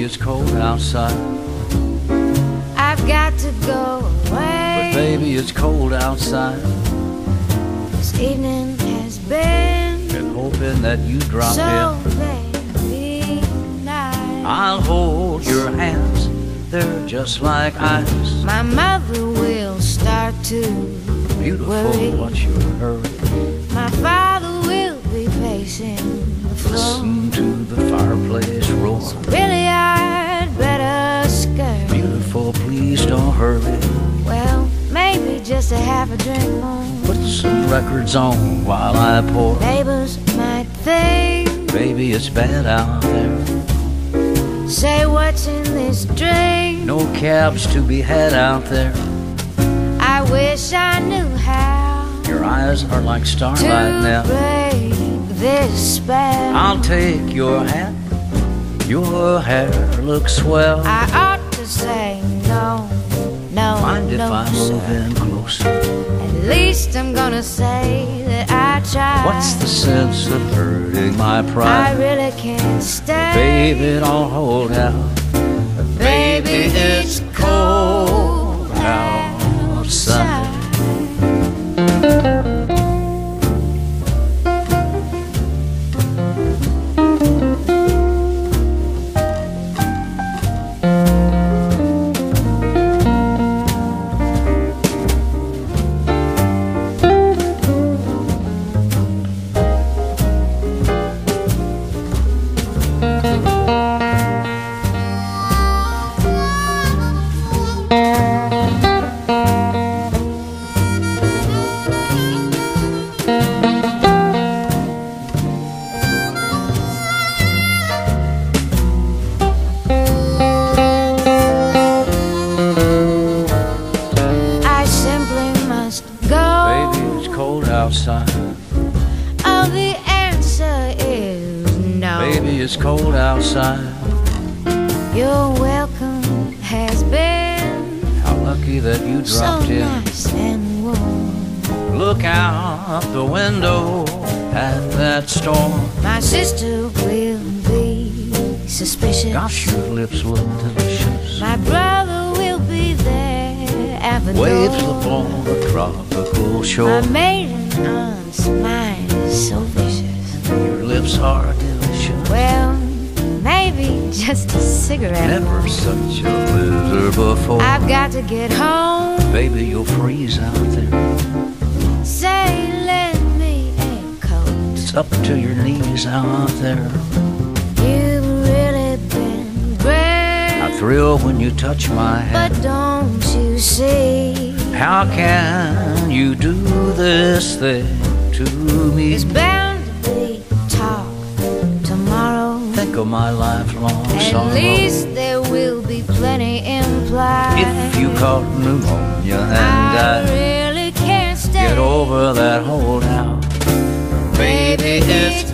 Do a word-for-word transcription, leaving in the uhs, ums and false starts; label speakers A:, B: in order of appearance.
A: Baby, it's cold outside.
B: I've got to go away.
A: But baby, it's cold outside.
B: This evening has been
A: Been hoping that you drop
B: so
A: in.
B: very nice.
A: I'll hold your hands, they're just like ice.
B: My mother will start to
A: Beautiful,
B: worry.
A: what's your hurry?
B: My father will be pacing the floor.
A: Listen to the fireplace roar.
B: So really I'd better scurry.
A: Beautiful, please don't hurry.
B: Well, maybe just a half a drink more.
A: Put some records on while I pour.
B: Neighbors might think,
A: Baby, it's bad out there.
B: say what's in this drink.
A: No cabs to be had out there.
B: I wish I knew how
A: Your eyes are like starlight
B: to
A: now.
B: break this spell.
A: I'll take your hat. Your hair looks swell.
B: I ought to say no, no,
A: Mind if
B: no,
A: I
B: sir.
A: move in closer?
B: At least I'm gonna say that I tried.
A: What's the sense of hurting my
B: I
A: pride?
B: really can't stay.
A: Baby, don't hold out. Baby, it's cold outside.
B: I simply must go.
A: Baby, it's cold outside.
B: Oh, the answer is no.
A: Baby, it's cold outside.
B: Your welcome has been
A: How lucky that you
B: so
A: dropped in.
B: nice and warm.
A: Look out the window at that storm.
B: My sister will be suspicious.
A: Gosh, your lips look delicious.
B: My brother will be there at the
A: Waves
B: door.
A: upon a tropical shore.
B: My maiden aunt's mind is so vicious.
A: Your lips are delicious.
B: Well, maybe just a cigarette.
A: Never such a blizzard before.
B: I've got to get home.
A: Baby, you'll freeze out there.
B: Say, lend me a coat.
A: It's up to your knees out there.
B: You've really been great.
A: I thrill when you touch my hand.
B: But don't you see?
A: How can you do this thing to me?
B: It's bound to be talk tomorrow.
A: Think of my lifelong
B: At
A: sorrow.
B: least there will be plenty implied.
A: If you caught pneumonia and
B: I
A: I
B: really can't stay.
A: get over that holdout, baby, it's